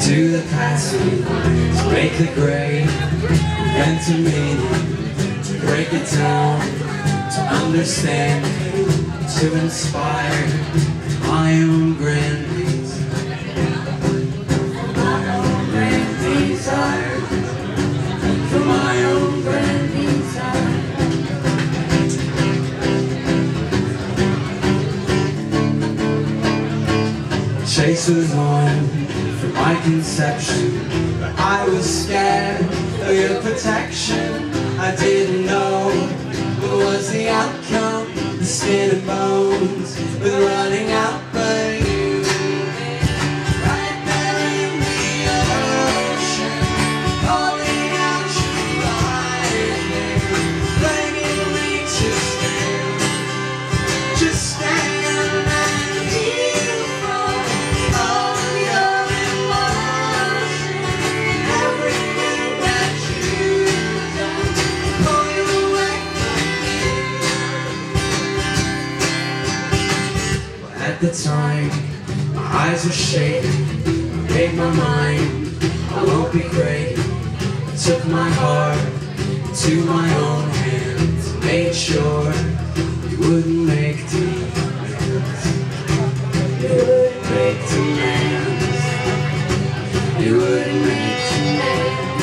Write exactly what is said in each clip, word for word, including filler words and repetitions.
to the past, to break the grave, invent a meaning, to break it down, to understand, to inspire my own grand my own grand desire, for my own grand desire. Chase was on from my conception, but I was scared of your protection. I didn't know what was the outcome, the skin and bones was running out, but you, right there in the ocean, calling out you right there, begging me to stand, just stand and heal from all your emotion, everything that you've done, pull you away from me. At the time, my eyes were shaking, I made my mind, I won't be great. I took my heart into my own hands, made sure you wouldn't make demands. You wouldn't make demands. You wouldn't make demands.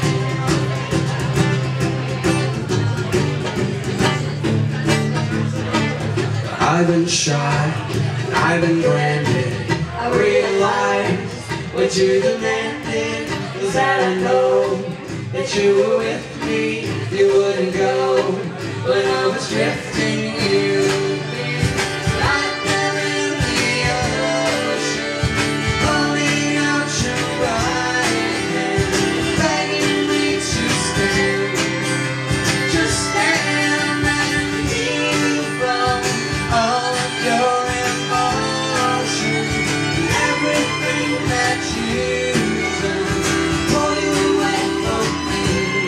I've been shot, I've been branded. I realized what you demanded was that I know that you were with me. You wouldn't go when I was drifting. You right there in the ocean, calling out your right hand, begging me to stand, just stand and heal from all of your emotion, everything that you've done, pull you away from me.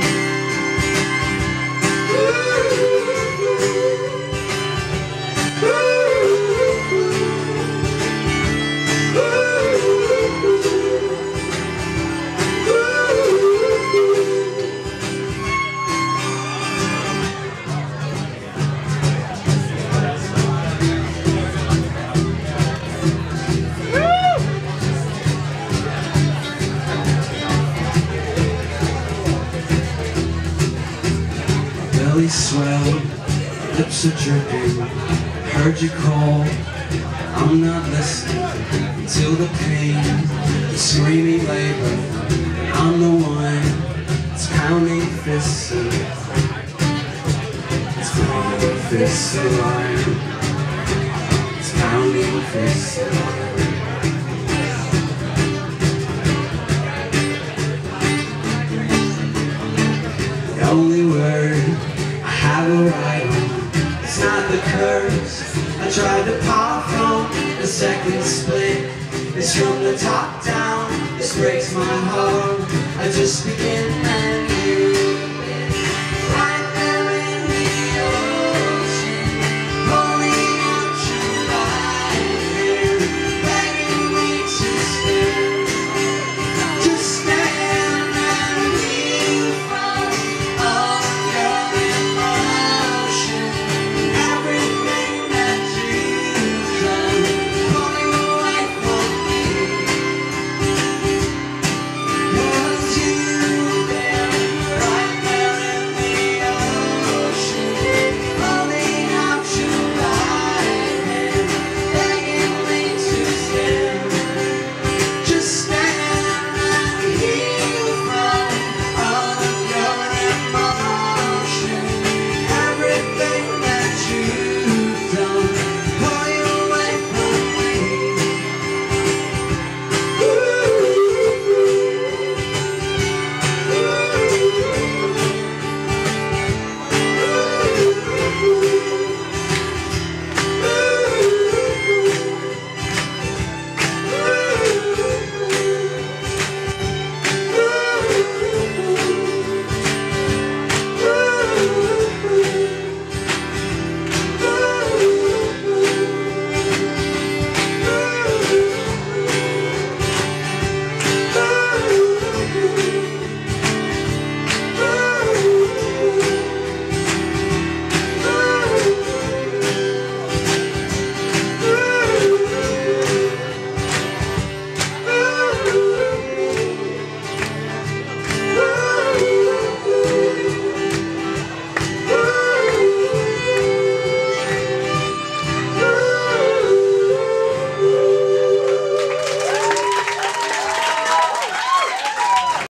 Belly swelled, lips are dripping. Heard you call, I'm not listening. Until the pain, the screaming labor, I'm the one that's pounding fists of it's pounding fists of iron. It's pounding fists of iron. The only word I have a right on, it's not the curse I tried to pop from the second split. It's from the top down, this breaks my heart. I just begin and